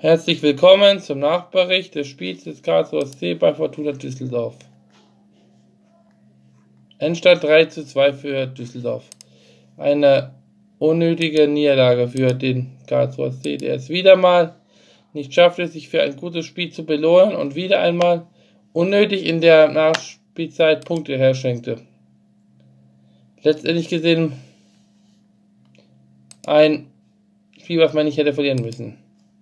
Herzlich willkommen zum Nachbericht des Spiels des Karlsruher SC bei Fortuna Düsseldorf. Endstand 3:2 für Düsseldorf. Eine unnötige Niederlage für den Karlsruher SC, der es wieder mal nicht schaffte, sich für ein gutes Spiel zu belohnen und wieder einmal unnötig in der Nachspielzeit Punkte herschenkte. Letztendlich gesehen ein Spiel, was man nicht hätte verlieren müssen.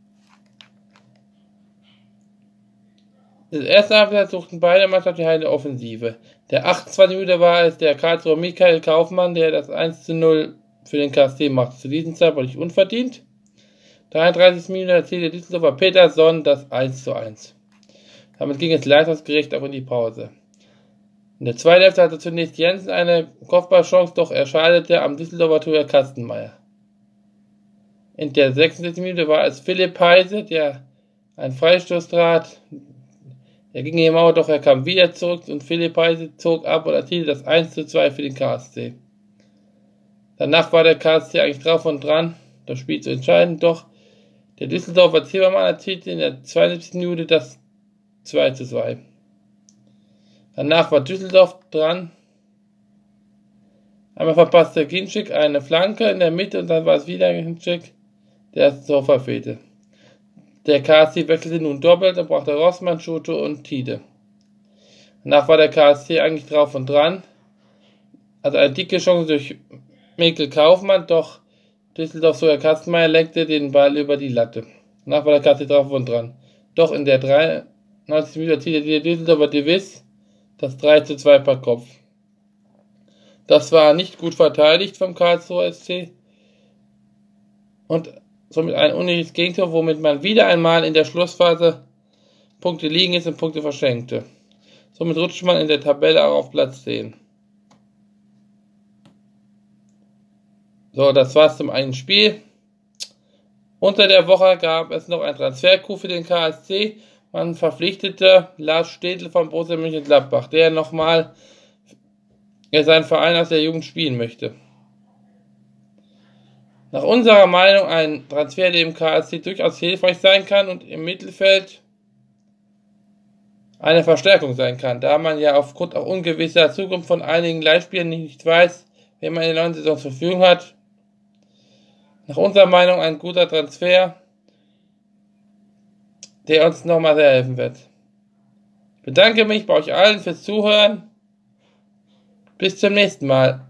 Das erste Halbzeit suchten beide Mannschaften eine Offensive. Der 28. Minute war es der Karlsruher Michael Kaufmann, der das 1:0 für den KSC machte. Zu diesem Zeitpunkt nicht unverdient. 33. Minute erzielte Düsseldorfer Peterson das 1:1. Damit ging es leistungsgerecht auch in die Pause. In der zweiten Hälfte hatte zunächst Jensen eine Kopfballchance, doch er scheiterte am Düsseldorfer Torhüter Kastenmeier. In der 66. Minute war es Philipp Heise, der einen Freistoß trat. Er ging in die Mauer, doch er kam wieder zurück und Philipp Heise zog ab und erzielte das 1:2 für den KSC. Danach war der KSC eigentlich drauf und dran, das Spiel zu entscheiden, doch der Düsseldorfer Zimmermann erzielte in der 72. Minute das 2:2. Danach war Düsseldorf dran. Einmal verpasste Ginczek eine Flanke in der Mitte und dann war es wieder Ginczek, der das Tor verfehlte. Der KSC wechselte nun doppelt und brachte Rossmann, Schuto und Tide. Danach war der KSC eigentlich drauf und dran. Also eine dicke Chance durch Mikkel Kaufmann, doch Düsseldorfs Torhüter Kastenmeier lenkte den Ball über die Latte. Danach war der KSC drauf und dran. Doch in der 93. Minute erzielte der Düsseldorfer Devis das 3:2 per Kopf. Das war nicht gut verteidigt vom Karlsruher SC und somit ein unnötiges Gegentor, womit man wieder einmal in der Schlussphase Punkte liegen ist und Punkte verschenkte. Somit rutscht man in der Tabelle auch auf Platz 10. So, das war's zum einen Spiel. Unter der Woche gab es noch ein Transfer-Coup für den KSC. Man verpflichtete Lars Stedel von Borussia Mönchengladbach, der nochmal seinen Verein aus der Jugend spielen möchte. Nach unserer Meinung ein Transfer, der im KSC durchaus hilfreich sein kann und im Mittelfeld eine Verstärkung sein kann, da man ja aufgrund auch ungewisser Zukunft von einigen Leihspielern nicht weiß, wen man in der neuen Saison zur Verfügung hat. Nach unserer Meinung ein guter Transfer, der uns nochmal sehr helfen wird. Ich bedanke mich bei euch allen fürs Zuhören. Bis zum nächsten Mal.